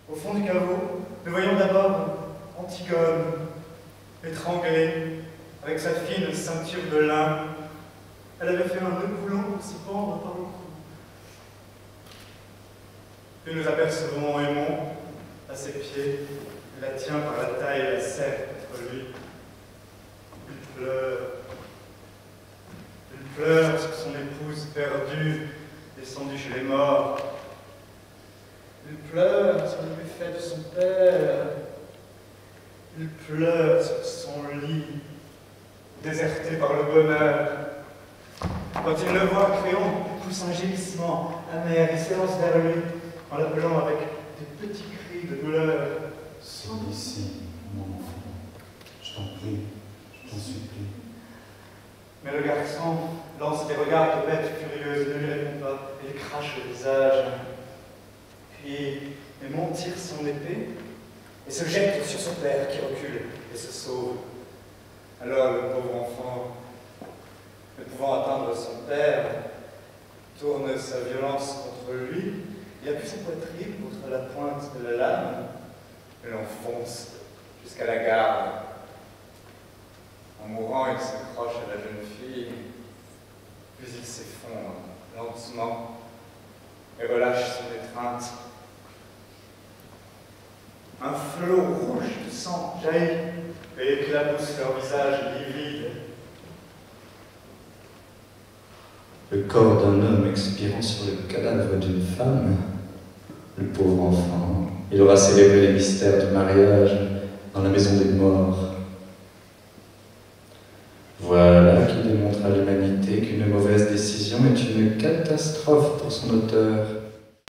Au fond du caveau, nous voyons d'abord Antigone, étranglée, avec sa fine ceinture de lin. Elle avait fait un nœud coulant pour s'y pendre par le cou. Puis nous apercevons Aimon, à ses pieds, il la tient par la taille et la serre contre lui. Il pleure sur son épouse perdue, descendue chez les morts. Il pleure sur le buffet de son père. Il pleure sur son lit, déserté par le bonheur. Quand il le voit, Créon pousse un gémissement amer et s'élance vers lui en l'appelant avec des petits cris de douleur. Sors d'ici, mon enfant. Je t'en prie, je t'en supplie. Mais le garçon lance des regards de bête furieuse, ne lui répond pas, et lui crache le visage. Puis Aimon tire son épée et se jette sur son père qui recule et se sauve. Alors le pauvre enfant, ne pouvant atteindre son père, tourne sa violence contre lui, il appuie sa poitrine contre la pointe de la lame et l'enfonce jusqu'à la garde. En mourant, il s'accroche à la jeune fille, puis il s'effondre lentement et relâche son étreinte. Un flot rouge de sang jaillit et éclabousse leur visage livide. Le corps d'un homme expirant sur le cadavre d'une femme, le pauvre enfant, il aura célébré les mystères du mariage dans la maison des morts. Voilà qui démontre à l'humanité qu'une mauvaise décision est une catastrophe pour son auteur.